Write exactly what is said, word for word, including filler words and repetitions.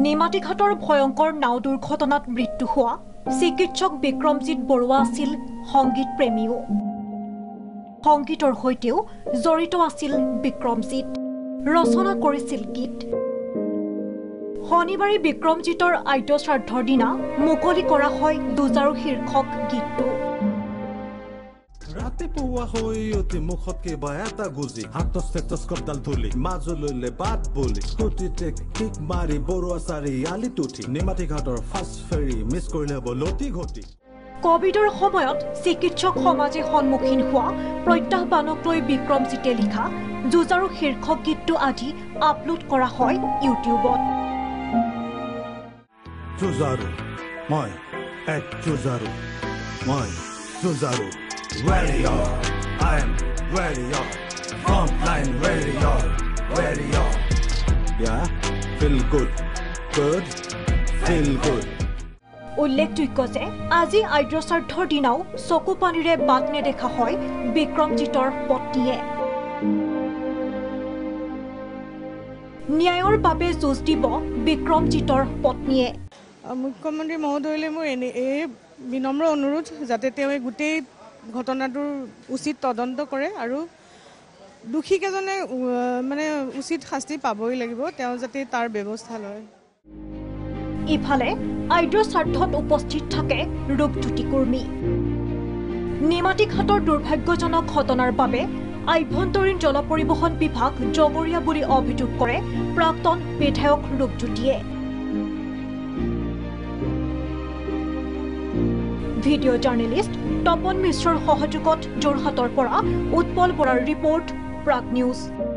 নিমাতীঘাটৰ ভয়ংকৰ নাও দুৰ্ঘটনাত মৃত্যু হোৱা চিকিৎসক বিক্ৰমজিৎ বৰুৱা আছিল সংগীত প্ৰেমীও। সংগীতৰ সৈতেও জড়িত আছিল বিক্ৰমজিৎ, ৰচনা কৰিছিল গীত। শনিবাৰে বিক্ৰমজিৎৰ আদ্য শ্ৰাদ্ধৰ দিনা মুকলি কৰা হয় দুজাৰু শীৰ্ষক গীতটো। ৰাতিপুৱা হৈ অতি মুখত কেবা এটা গুজি হাতত ষ্টেথস্কোপডাল ধুলি মাজলৈলে বাট বুলি স্কুটিতে কিক মাৰি বৰুৱা চাৰিআলিত উঠি নিমাতীঘাটৰ ফাৰ্ষ্ট ফেৰী মিছ কৰিলে বলতি ঘটি। কোভিডৰ সময়ত চিকিৎসক সমাজে সন্মুখীন হোৱা প্ৰত্যাহ্বানক লৈ বিক্ৰমজিতে লিখা যুঁজাৰু শীৰ্ষক গীতটো আজি আপলোড কৰা হয় ইউটিউবত। যুঁজাৰু মই এক যুঁজাৰু মই যুঁজাৰু warrior I am warrior frontline warrior warrior yeah feel good good feel good। উল্লেখযোগ্য যে আজি আদ্য শ্ৰাদ্ধৰ দিনাও চকু পানীৰে বাট নেদেখা হয় বিক্ৰমজিৎৰ পত্নীয়ে। ন্যায়ৰ বাবে যুঁজ দিব বিক্ৰমজিৎৰ পত্নীয়ে। মুখ্যমন্ত্ৰী মহোদয়লৈ মোৰ এই বিনম্ৰ অনুৰোধ যাতে তেওঁ গোটেই ঘটনাটোৰ উচিত তদন্ত কৰে আৰু দোষীকেজনে মানে উচিত শাস্তি পাবই লাগিব, তেওঁ যাতে তাৰ ব্যৱস্থা লয়। ইফালে আদ্য শ্ৰাদ্ধত উপস্থিত থাকে ৰূপজ্যোতি কুৰ্মী। নিমাতীঘাটৰ দুৰ্ভাগ্যজনক ঘটনাৰ বাবে আভ্যন্তৰীণ জল পৰিবহণ বিভাগ জগৰীয়া বুলি অভিযোগ কৰে প্ৰাক্তন বিধায়ক ৰূপজ্যোতিয়ে। ভিডিঅ' জাৰ্নেলিষ্ট তপন মিশ্ৰৰ সহযোগত যোৰহাটৰ পৰা উৎপল বৰাৰ ৰিপৰ্ট প্ৰাগ নিউজ।